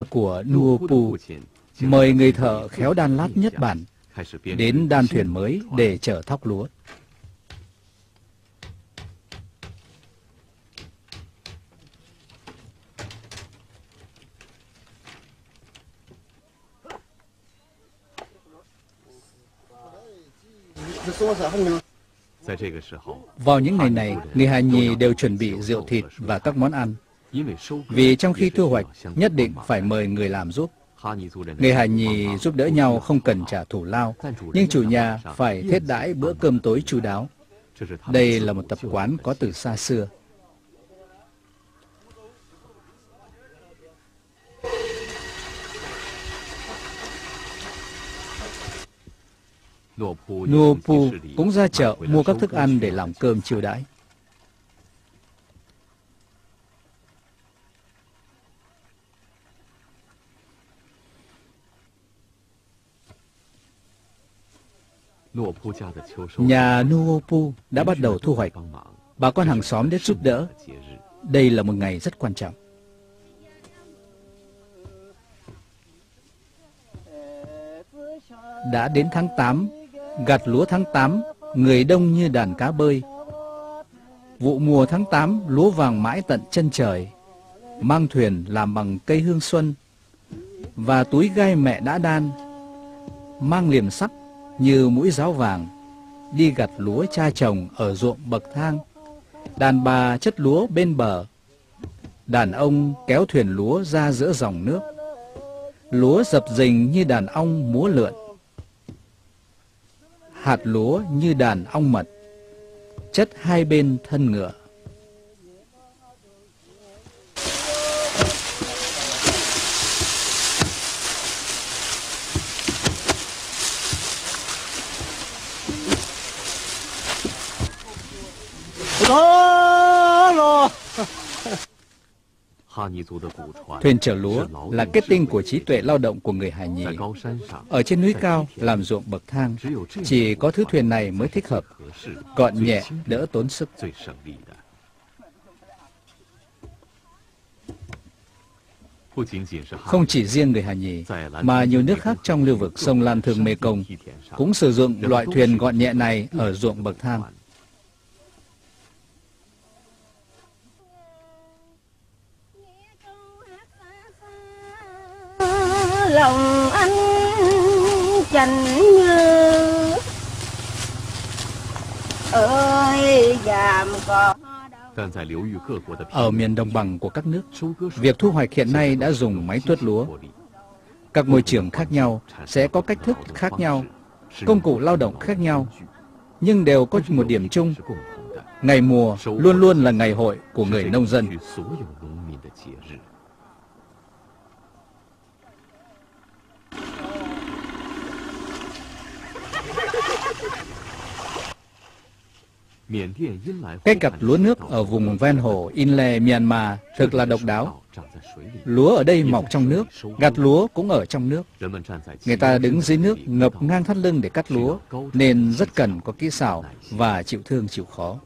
của Nuopu mời người thợ khéo đan lát nhất bản đến đan thuyền mới để chở thóc lúa. Vào những ngày này, người Hà Nhì đều chuẩn bị rượu thịt và các món ăn, vì trong khi thu hoạch nhất định phải mời người làm giúp. Người Hà Nhì giúp đỡ nhau không cần trả thù lao, nhưng chủ nhà phải thiết đãi bữa cơm tối chu đáo. Đây là một tập quán có từ xa xưa. Nuopu cũng ra chợ mua các thức ăn để làm cơm chiêu đãi. Nhà Nuopu đã bắt đầu thu hoạch. Bà con hàng xóm đến giúp đỡ. Đây là một ngày rất quan trọng. Đã đến tháng 8, gặt lúa tháng 8, người đông như đàn cá bơi. Vụ mùa tháng 8, lúa vàng mãi tận chân trời. Mang thuyền làm bằng cây hương xuân và túi gai mẹ đã đan, mang liềm sắc như mũi giáo vàng, đi gặt lúa cha chồng ở ruộng bậc thang. Đàn bà chất lúa bên bờ, đàn ông kéo thuyền lúa ra giữa dòng nước. Lúa dập dình như đàn ong múa lượn, hạt lúa như đàn ong mật, chất hai bên thân ngựa. Thuyền chở lúa là kết tinh của trí tuệ lao động của người Hà Nhì. Ở trên núi cao làm ruộng bậc thang, chỉ có thứ thuyền này mới thích hợp, gọn nhẹ, đỡ tốn sức. Không chỉ riêng người Hà Nhì, mà nhiều nước khác trong lưu vực sông Lan Thương Mê Công cũng sử dụng loại thuyền gọn nhẹ này ở ruộng bậc thang. Lòng anh chành như ơi giảm có. Ở miền đồng bằng của các nước, việc thu hoạch hiện nay đã dùng máy tuốt lúa. Các môi trường khác nhau sẽ có cách thức khác nhau, công cụ lao động khác nhau, nhưng đều có một điểm chung. Ngày mùa luôn luôn là ngày hội của người nông dân. Cách gặt lúa nước ở vùng ven hồ Inle, Myanmar thực là độc đáo. Lúa ở đây mọc trong nước, gặt lúa cũng ở trong nước. Người ta đứng dưới nước ngập ngang thắt lưng để cắt lúa, nên rất cần có kỹ xảo và chịu thương chịu khó.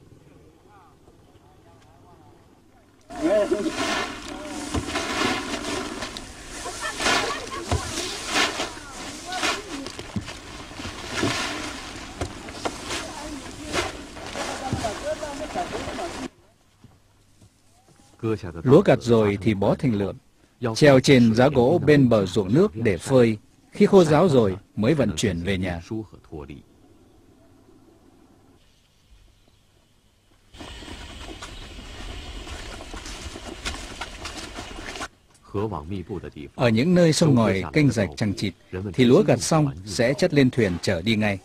Lúa gặt rồi thì bó thành lượm, treo trên giá gỗ bên bờ ruộng nước để phơi. Khi khô ráo rồi mới vận chuyển về nhà. Ở những nơi sông ngòi kênh rạch chằng chịt thì lúa gặt xong sẽ chất lên thuyền chở đi ngay.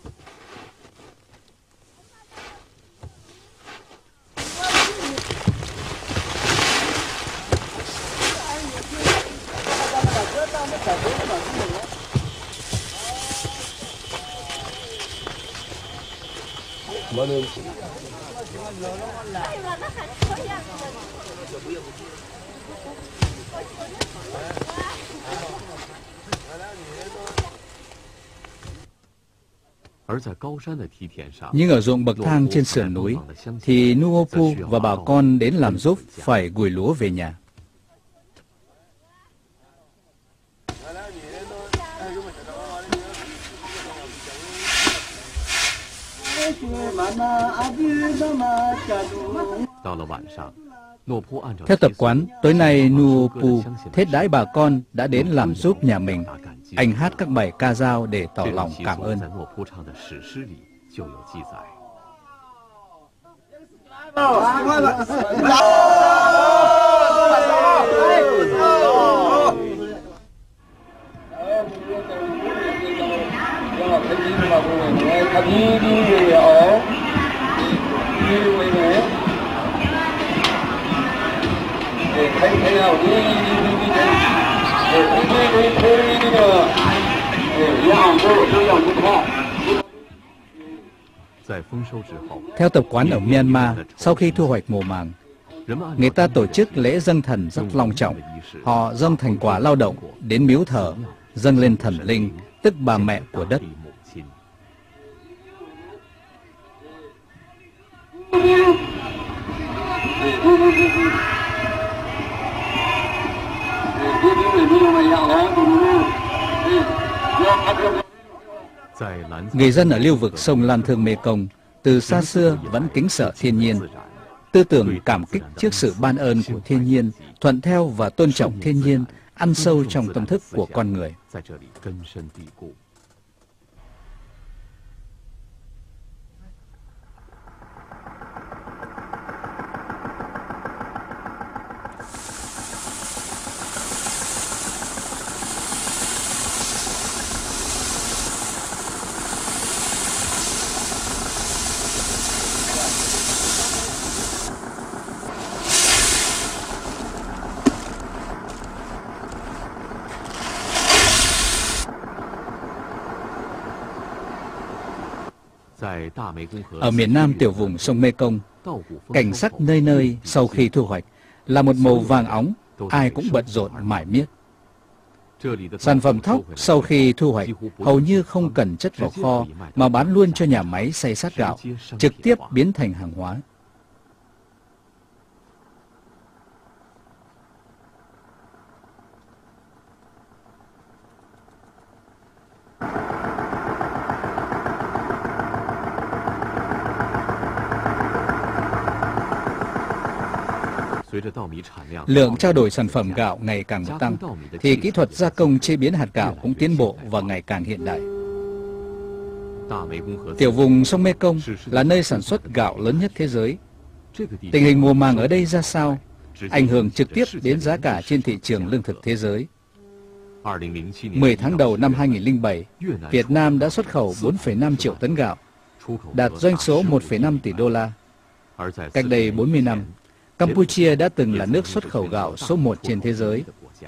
Nhưng ở ruộng bậc thang trên sườn núi thì Nuopu và bà con đến làm giúp phải gùi lúa về nhà. Theo tập quán, tối nay Nuopu thiết đãi bà con đã đến làm giúp nhà mình. Anh hát các bài ca dao để tỏ lòng cảm ơn. Theo tập quán ở Myanmar, sau khi thu hoạch mùa màng, người ta tổ chức lễ dâng thần rất long trọng. Họ dâng thành quả lao động đến miếu thờ, dâng lên thần linh, tức bà mẹ của đất. Người dân ở lưu vực sông Lan Thương Mekong từ xa xưa vẫn kính sợ thiên nhiên, tư tưởng cảm kích trước sự ban ơn của thiên nhiên, thuận theo và tôn trọng thiên nhiên, ăn sâu trong tâm thức của con người. Ở miền Nam tiểu vùng sông Mekong, cảnh sắc nơi nơi sau khi thu hoạch là một màu vàng óng, ai cũng bận rộn mải miết. Sản phẩm thóc sau khi thu hoạch hầu như không cần chất vào kho mà bán luôn cho nhà máy xay sát gạo, trực tiếp biến thành hàng hóa. Lượng trao đổi sản phẩm gạo ngày càng tăng, thì kỹ thuật gia công chế biến hạt gạo cũng tiến bộ và ngày càng hiện đại. Tiểu vùng sông Mekong là nơi sản xuất gạo lớn nhất thế giới. Tình hình mùa màng ở đây ra sao, ảnh hưởng trực tiếp đến giá cả trên thị trường lương thực thế giới. 10 tháng đầu năm 2007, Việt Nam đã xuất khẩu 4,5 triệu tấn gạo, đạt doanh số 1,5 tỷ đô la. Cách đây 40 năm, Campuchia đã từng là nước xuất khẩu gạo số 1 trên thế giới.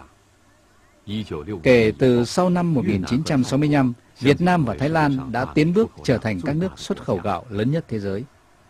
Kể từ sau năm 1965, Việt Nam và Thái Lan đã tiến bước trở thành các nước xuất khẩu gạo lớn nhất thế giới.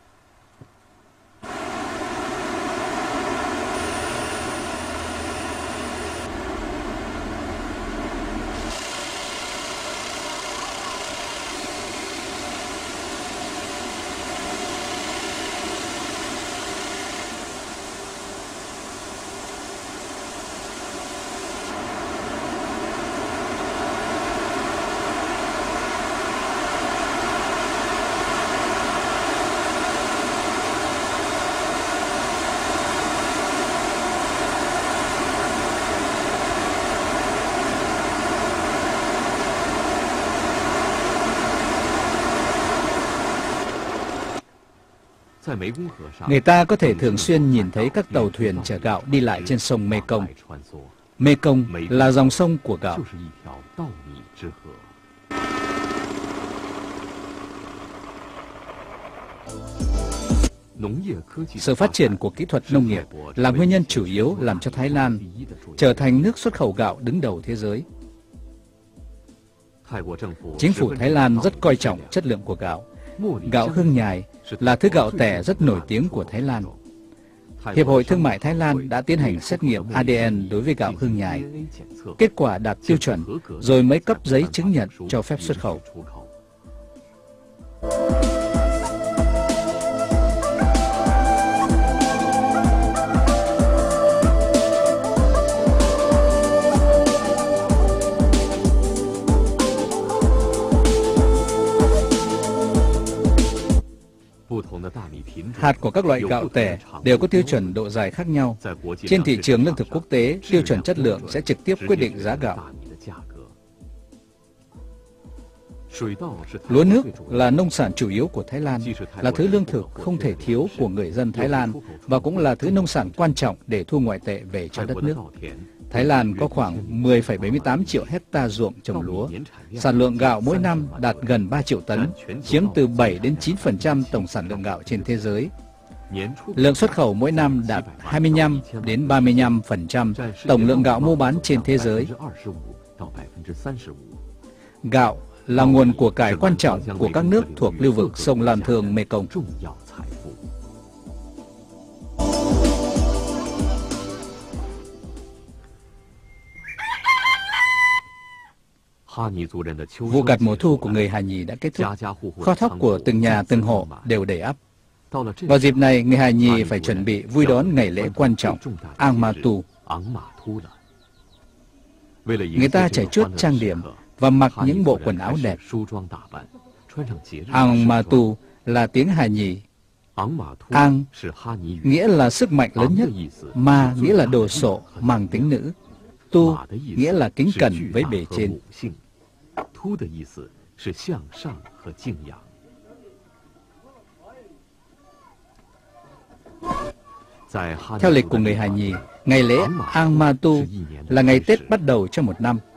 Người ta có thể thường xuyên nhìn thấy các tàu thuyền chở gạo đi lại trên sông Mekong. Mekong là dòng sông của gạo. Sự phát triển của kỹ thuật nông nghiệp là nguyên nhân chủ yếu làm cho Thái Lan trở thành nước xuất khẩu gạo đứng đầu thế giới. Chính phủ Thái Lan rất coi trọng chất lượng của gạo. Gạo hương nhài là thứ gạo tẻ rất nổi tiếng của Thái Lan. Hiệp hội Thương mại Thái Lan đã tiến hành xét nghiệm ADN đối với gạo hương nhài. Kết quả đạt tiêu chuẩn rồi mới cấp giấy chứng nhận cho phép xuất khẩu. hạt của các loại gạo tẻ đều có tiêu chuẩn độ dài khác nhau. Trên thị trường lương thực quốc tế, tiêu chuẩn chất lượng sẽ trực tiếp quyết định giá gạo. Lúa nước là nông sản chủ yếu của Thái Lan, là thứ lương thực không thể thiếu của người dân Thái Lan và cũng là thứ nông sản quan trọng để thu ngoại tệ về cho đất nước. Thái Lan có khoảng 10,78 triệu hecta ruộng trồng lúa. Sản lượng gạo mỗi năm đạt gần 3 triệu tấn, chiếm từ 7 đến 9% tổng sản lượng gạo trên thế giới. Lượng xuất khẩu mỗi năm đạt 25 đến 35% tổng lượng gạo mua bán trên thế giới. Gạo là nguồn của cải quan trọng của các nước thuộc lưu vực sông Lan Thương Mekong. Vụ gặt mùa thu của người Hà Nhì đã kết thúc. Kho thóc của từng nhà từng hộ đều đầy ắp. Vào dịp này, người Hà Nhì phải chuẩn bị vui đón ngày lễ quan trọng Ang Ma Tu. Người ta trải chuốt trang điểm và mặc những bộ quần áo đẹp. Ang Ma Tu là tiếng Hà Nhì. Ang nghĩa là sức mạnh lớn nhất, Ma nghĩa là đồ sộ mang tính nữ, Tu nghĩa là kính cẩn với bề trên. Theo lịch của người Hà Nhì, ngày lễ Ang Ma Tu là ngày Tết bắt đầu cho một năm.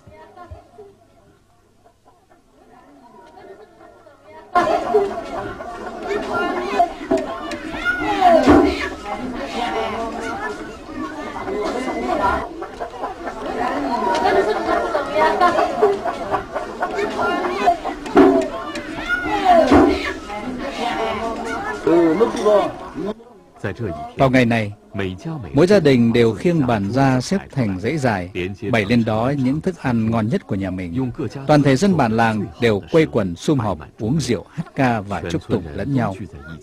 Vào ngày này, mỗi gia đình đều khiêng bàn ra xếp thành dãy dài, bày lên đó những thức ăn ngon nhất của nhà mình. Toàn thể dân bản làng đều quây quần sum họp, uống rượu, hát ca và chúc tụng lẫn nhau.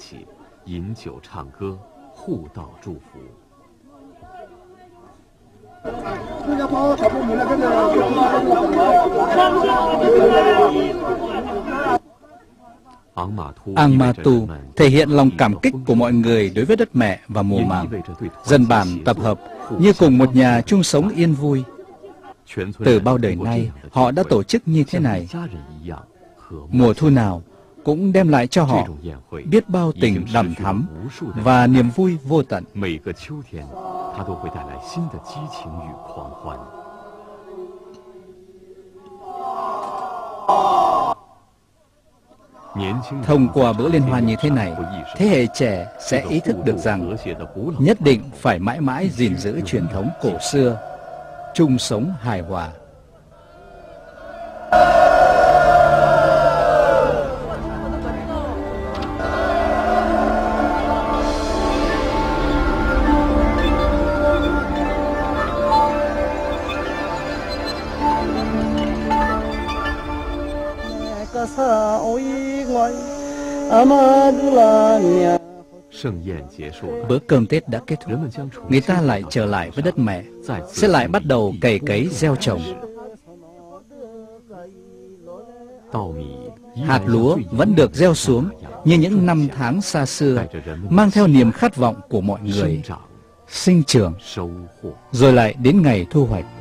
Ang Ma Tu thể hiện lòng cảm kích của mọi người đối với đất mẹ và mùa màng. Dân bản tập hợp như cùng một nhà chung sống yên vui. Từ bao đời nay, họ đã tổ chức như thế này. Mùa thu nào cũng đem lại cho họ biết bao tình đằm thắm và niềm vui vô tận. Thông qua bữa liên hoan như thế này, thế hệ trẻ sẽ ý thức được rằng nhất định phải mãi mãi gìn giữ truyền thống cổ xưa, chung sống hài hòa. Bữa cơm Tết đã kết thúc, người ta lại trở lại với đất mẹ, sẽ lại bắt đầu cày cấy gieo trồng. Hạt lúa vẫn được gieo xuống như những năm tháng xa xưa, mang theo niềm khát vọng của mọi người, sinh trưởng, rồi lại đến ngày thu hoạch.